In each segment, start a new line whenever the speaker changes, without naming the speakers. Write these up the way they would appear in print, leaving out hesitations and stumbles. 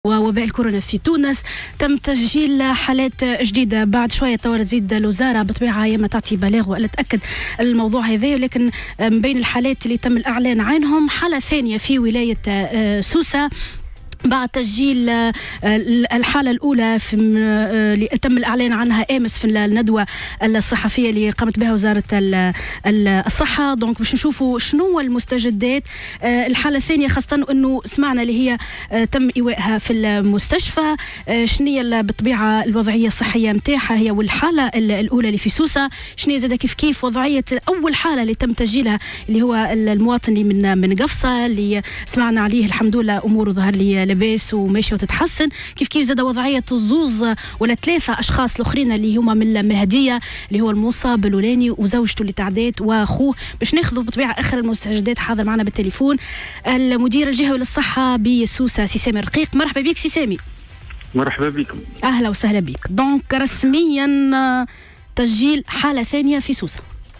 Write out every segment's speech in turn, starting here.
ووباء الكورونا في تونس تم تسجيل حالات جديدة بعد شوية توا تزيد الوزارة بطبيعة يا ما تعطي بلاغ ولا تأكد الموضوع هذا، ولكن من بين الحالات اللي تم الإعلان عنهم حالة ثانية في ولاية سوسة بعد تسجيل الحالة الأولى اللي تم الإعلان عنها أمس في الندوة الصحفية اللي قامت بها وزارة الصحة. دونك باش نشوفوا شنو المستجدات. الحالة الثانية خاصة أنه سمعنا اللي هي تم إيوائها في المستشفى، شنو بالطبيعة الوضعية الصحية متاعها هي، والحالة الأولى اللي في سوسة شنو زاد كيف وضعية أول حالة اللي تم تسجيلها اللي هو المواطن اللي من قفصة اللي سمعنا عليه الحمد لله أموره ظهر لي لاباس وماشيه وتتحسن، كيف زاد وضعيه الزوز ولا ثلاثه اشخاص الاخرين اللي هما من المهديه اللي هو المصاب الاولاني وزوجته اللي تعدات واخوه. باش ناخذوا بطبيعه اخر المستجدات حاضر معنا بالتليفون المدير الجهوي للصحه بسوسه سي سامي رقيق. مرحبا بك سي سامي.
مرحبا بكم.
اهلا وسهلا بك. دونك رسميا تسجيل حاله ثانيه في سوسه.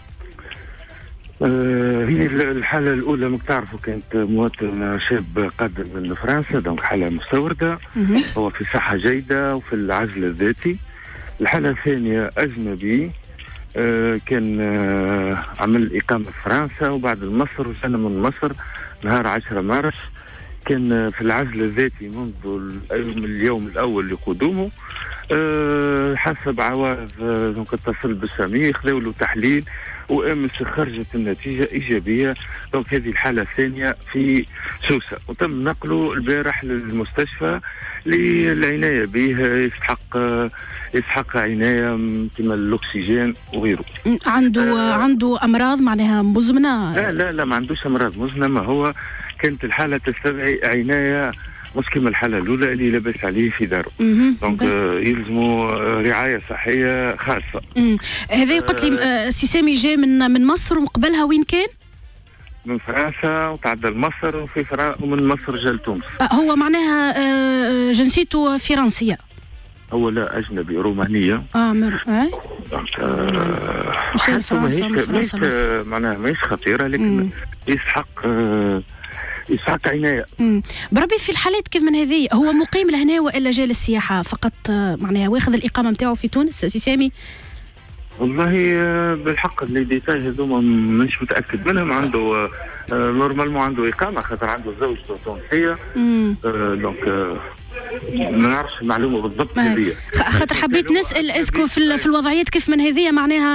هي الحالة الأولى مك تعرفوا كانت مواطن شاب قادم من فرنسا، دونك حالة مستوردة، هو في صحة جيدة وفي العزل الذاتي. الحالة الثانية أجنبي كان عمل إقامة في فرنسا وبعد مصر وجانا من مصر نهار 10 مارس، كان في العزل الذاتي منذ اليوم الأول لقدومه. حسب عوارض دونك اتصل بالسامي خذوا له تحليل وامس خرجت النتيجه ايجابيه. دونك هذه الحاله الثانيه في سوسه وتم نقله البارح للمستشفى للعنايه به، يستحق عنايه كما الاكسجين وغيره.
عنده امراض معناها مزمنه؟
لا ما عندوش امراض مزمنه، هو كانت الحاله تستدعي عنايه مش كما الحالة الأولى اللي لبس عليه في داره. دونك يلزموا رعاية صحية خاصة.
هذا قلت لي سي سامي جاء من مصر وقبلها وين كان؟
من فرنسا وتعدى لمصر ومن مصر جا لتونس.
هو معناها جنسيته فرنسية؟
هو لا أجنبي رومانية. دونك معناها ماهيش خطيرة لكن يسحق عناية.
بربي في الحالات كيف من هذه هو مقيم لهنا والا جاء للسياحة فقط معناها واخذ الإقامة نتاعو في تونس سي سامي؟
والله بالحق اللي ديتاي هذوما مش متأكد منهم. عنده نورمالمون عنده إقامة خاطر عنده زوجته تونسية. دونك ما نعرفش المعلومه بالضبط هذه،
خاطر حبيت نسال اسكو في الوضعيات كيف من هذه معناها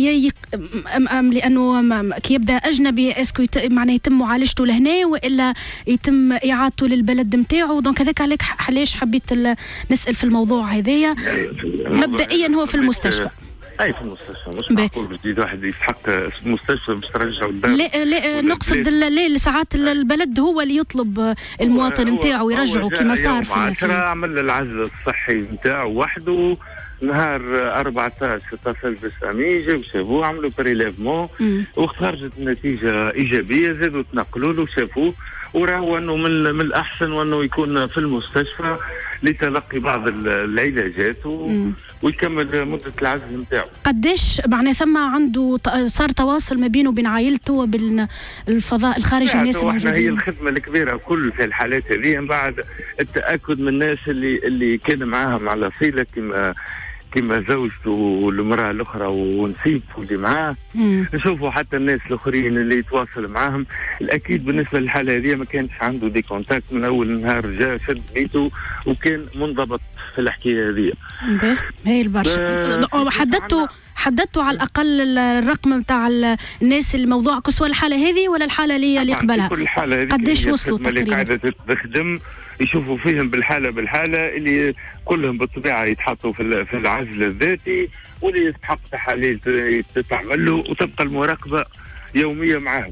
لانه كي يبدا اجنبي اسكو معناها يتم معالجته لهنا والا يتم اعادته للبلد نتاعو. دونك هذاك علاش حبيت نسال في الموضوع هذايا. مبدئيا هو في المستشفى.
اي في المستشفى مش معقول جديد واحد يسحق المستشفى باش ترجعوا الدار.
لا نقصد ساعات البلد هو اللي يطلب المواطن نتاعو يرجعه كما صار في
10 عمل العزل الصحي نتاعو وحده. نهار 14 اتصل بالسامي جاو شافوه عملوا بريليفمون وخرجت النتيجه ايجابيه. زادوا تنقلوا له شافوه وراهو انه من الاحسن وانه يكون في المستشفى لتلقي بعض العلاجات ويكمل مده العزل نتاعو.
قداش معناه ثم عنده صار تواصل ما بينه وبين عائلته وبين الفضاء الخارجي الناس الموجودين؟
هي الخدمه الكبيره كل في الحالات هذه من بعد التاكد من الناس اللي كان معاهم على صله كما زوجته والمراه الاخرى ونسيبته اللي معاه. نشوفوا حتى الناس الاخرين اللي يتواصل معاهم. الاكيد بالنسبه للحاله هذه ما كانش عنده دي كونتاكت من اول نهار جاء شد بيته وكان منضبط في الحكايه هذه.
هي البرشا حددتوا على الاقل الرقم نتاع الناس الموضوع كسوة الحاله هذه ولا الحاله اللي قبلها؟
كل الحاله هذه
قداش وصلوا تقريبا؟
اللي قاعده تخدم يشوفوا فيهم بالحاله اللي كلهم بالطبيعه يتحطوا في العزل الذاتي واللي يستحق تحاليل تتعمل له وتبقى المراقبه يوميه معاهم.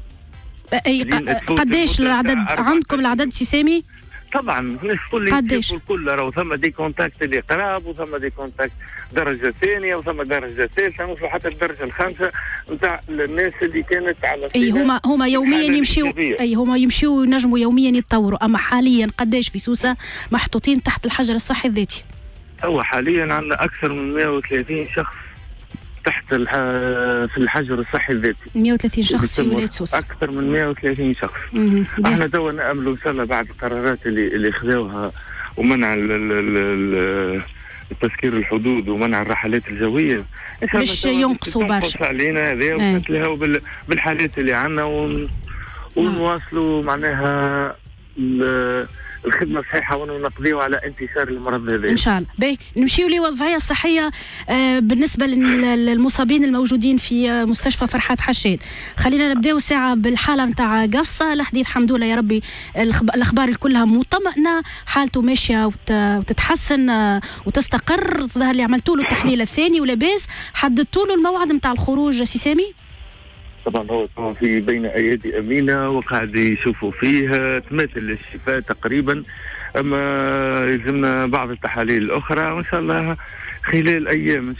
قداش العدد عندكم العدد سي سامي؟
طبعا الناس الكل راهو ثم دي كونتاكت اللي قراب وثم دي كونتاكت درجه ثانيه وثم درجه ثالثه وصلوا حتى الدرجه الخامسه نتاع الناس اللي كانت على
هما يوميا يمشيوا هما يمشيوا ينجموا يوميا يتطوروا. اما حاليا قداش في سوسه محطوطين تحت الحجر الصحي الذاتي؟
هو حاليا عندنا اكثر من 130 شخص تحت في الحجر الصحي الذاتي.
130 شخص في ولاية سوسة.
أكثر من 130 شخص. احنا توا نأملوا إن شاء الله بعد القرارات اللي خذوها ومنع تسكير الحدود ومنع الرحلات الجويه
باش ينقصوا برشا
علينا هذا ونتلهوا بالحالات اللي عندنا ونواصلوا معناها الخدمه الصحيحه ونقضيوا على انتشار المرض هذا ان
شاء الله. باهي نمشيو للوضعيه الصحيه بالنسبه للمصابين الموجودين في مستشفى فرحات حشاد. خلينا نبداو ساعه بالحاله نتاع قصه. الحديث الحمد لله يا ربي الاخبار كلها مطمئنه، حالته ماشيه وتتحسن وتستقر. ظهر لي عملتوا له التحليل الثاني ولاباس، حددتوا له الموعد نتاع الخروج سي سامي؟
طبعا هو في بين ايادي امينه وقاعد يشوفوا فيه تماثل الشفاء تقريبا، اما يلزمنا بعض التحاليل الاخرى وان شاء الله خلال ايام ان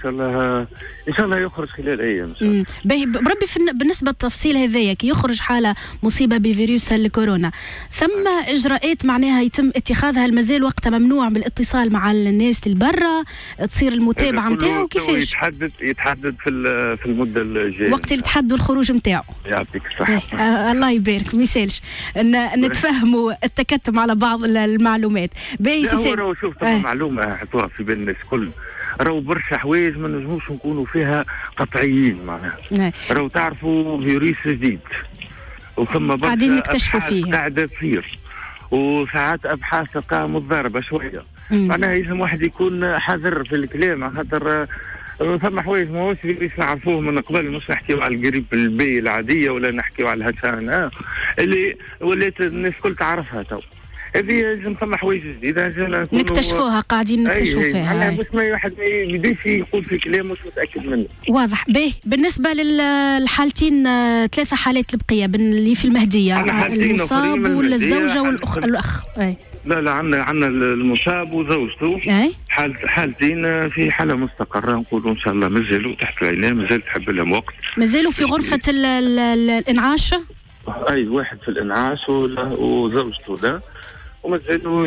شاء الله يخرج خلال ايام ان شاء الله.
بربي بالنسبه للتفصيل هذايا كي يخرج حاله مصيبه بفيروس الكورونا، ثم اجراءات معناها يتم اتخاذها؟ المازال وقتها ممنوع بالاتصال مع الناس اللي برا، تصير المتابعه نتاعو كيفاش؟
يتحدد في المده الجايه
وقت اللي تحدوا الخروج نتاعو.
يعطيك الصحه.
الله يبارك، ما يسالش نتفهموا التكتم على بعض المعلومات. باهي سي
هو شوف طبعا معلومه حطوها في بال الناس الكل، راهو برشا حوايج ما نجموش نكونوا فيها قطعيين معناها. راهو تعرفوا فيروس جديد وثم برشا
قاعدين نكتشفوا فيه
قاعده تصير وساعات ابحاث تلقاها متضاربه شويه. معناها لازم واحد يكون حذر في الكلام، على خاطر ثم حوايج ماهوش فيروس نعرفوه من قبل، مش نحكيو على الجريب البي العاديه ولا نحكيو على الهشان اللي ولات الناس الكل تعرفها تو. هذه لازم ثم حوايج جديده
نكتشفوها، قاعدين نكتشفوا فيها.
بس ما واحد ما يبداش يقول في كلام مش متاكد منه.
واضح. باهي بالنسبه للحالتين 3 حالات البقيه اللي في المهديه، المصاب والزوجه والاخ.
لا عندنا المصاب وزوجته. حالتين في حاله مستقره، نقولوا ان شاء الله مازالوا تحت العنايه، مازال تحب لهم وقت، مازالوا
في غرفه الانعاش.
واحد في الانعاش وزوجته ده، ومازالوا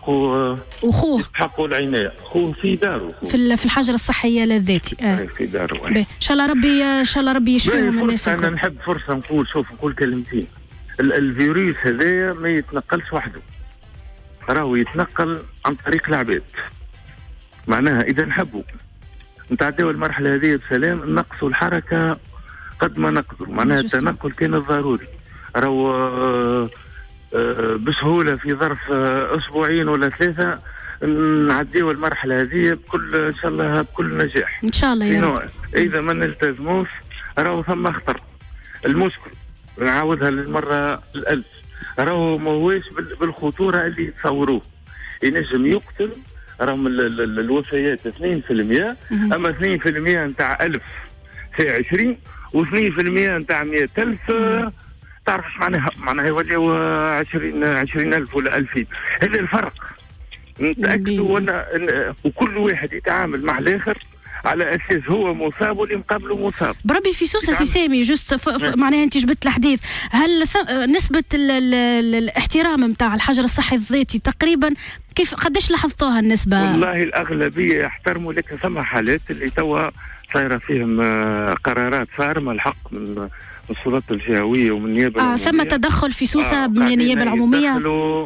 يستحقوا العنايه. خوه في داره، في
الحجر الصحيه الذاتي.
في داره.
ان شاء الله ربي يشفيهم الناس.
انا نحب فرصه نقول كلمتين. الفيروس هذايا ما يتنقلش وحده، راهو يتنقل عن طريق العباد. معناها اذا نحبوا نتعداو المرحله هذه بسلام، نقصوا الحركه قد ما نقدر. معناها التنقل كان ضروري، راهو بسهوله في ظرف اسبوعين ولا 3 نعديو المرحله هذه بكل ان شاء الله بكل نجاح
ان شاء الله. يا
اذا ما نلتزموش راهو ثم خطر. المشكل نعاودها للمره الألف، راهو ماهوش بالخطوره اللي يتصوروه. ينجم يقتل، راهم الوفيات 2%، اما 2% نتاع 1000 في 20 و2% نتاع 100,000 تعرف معناها يوليو 20,000 ولا 2000. هذا الفرق نتاكدوا. وكل واحد يتعامل مع الاخر على اساس هو مصاب واللي مقابله مصاب.
بربي في سوسه سي سامي جوست معناها انت جبت الحديث، هل نسبه الاحترام نتاع الحجر الصحي الذاتي تقريبا كيف قداش لاحظتوها النسبه؟
والله الاغلبيه يحترموا، لكن ثم حالات اللي توا صايره فيهم قرارات صارمه الحق من السلطات الجهويه ومن النيابه العموميه.
ثم تدخل في سوسه من النيابه العموميه.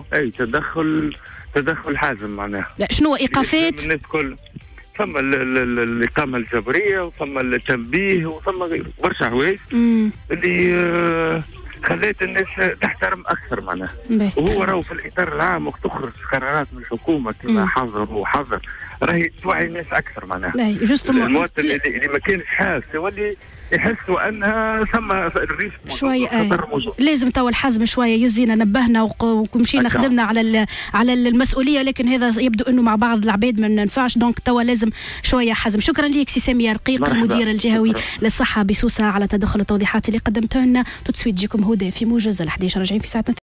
تدخل حازم معناها.
شنو ايقافات؟
الناس الكل ثم الإقامة الجبرية وثم التنبيه وثم برشا حوايج اللي خلات الناس تحترم أكثر معناها. وهو راهو في الإطار العام وقت تخرج قرارات من الحكومة كما حظر وحظر راهي توعي الناس أكثر معناها. المواطن اللي ما كانش حاس يولي يحسوا انها ثم الريسك
شويه. لازم تو الحزم شويه يزينا، نبهنا ومشينا خدمنا على المسؤوليه، لكن هذا يبدو انه مع بعض العباد ما ننفعش، دونك تو لازم شويه حزم. شكرا لك سي سامي رقيق المدير الجهوي للصحه بسوسه على تدخل التوضيحات اللي قدمتها لنا. تسويت تجيكم هدى في موجز 11 راجعين في ساعتنا.